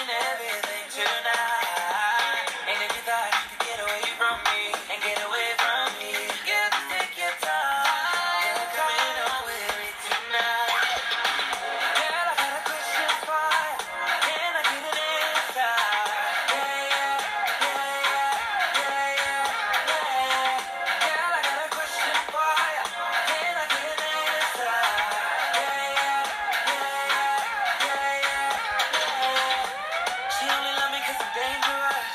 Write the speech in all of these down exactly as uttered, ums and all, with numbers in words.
and everything tonight. And if you thought you could get away from me and get away from me, you just take your time. You're coming on with me tonight. Girl, I got a question for you. Can I get an answer? Yeah, yeah, yeah, yeah, yeah, yeah, yeah. Girl, I got a question for you. Can I get an answer? Yeah, yeah, yeah, yeah, yeah, yeah. She only love me 'cause I'm dangerous.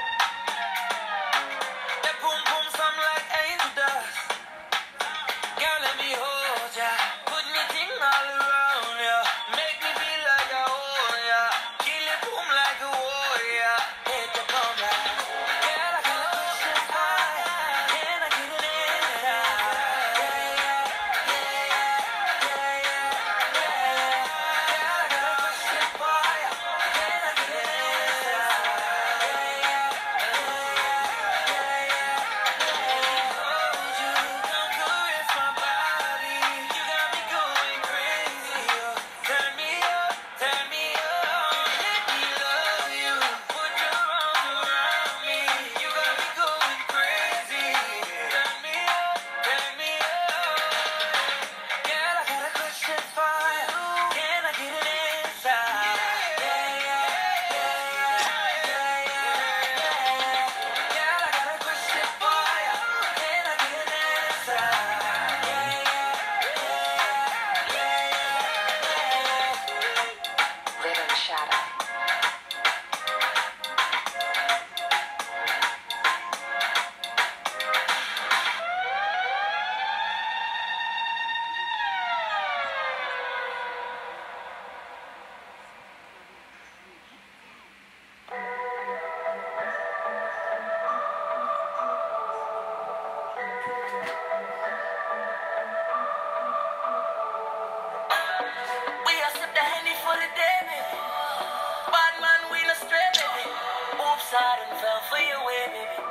That boom boom sound like angel dust. Girl, let me hold ya. Put me thing all around ya. Make me feel like I own ya. Kill it boom like a warrior. Hit the bomb like. Girl, I got a question for ya. Can I get an answer? Yeah, yeah, yeah, yeah, yeah, yeah, yeah. Girl, I got a question for ya. Can I get an answer? Yeah, yeah, yeah, yeah, yeah, yeah. Hold you, come caress my body. You got me going crazy. Oh, turn me up, turn me up. Let me love you. Put your arms around me. You got me going crazy. Turn me up, turn me up. Girl, I got a question for you. Can I get an answer? Yeah, yeah, yeah, yeah, yeah, yeah. Girl, I got a question for you. Can I get an answer? Yeah, yeah, yeah, yeah, yeah. Living Shadow. We are sip the Henny for the day, baby. Bad man, we no stray, baby. Oops, I done fell for your way, baby.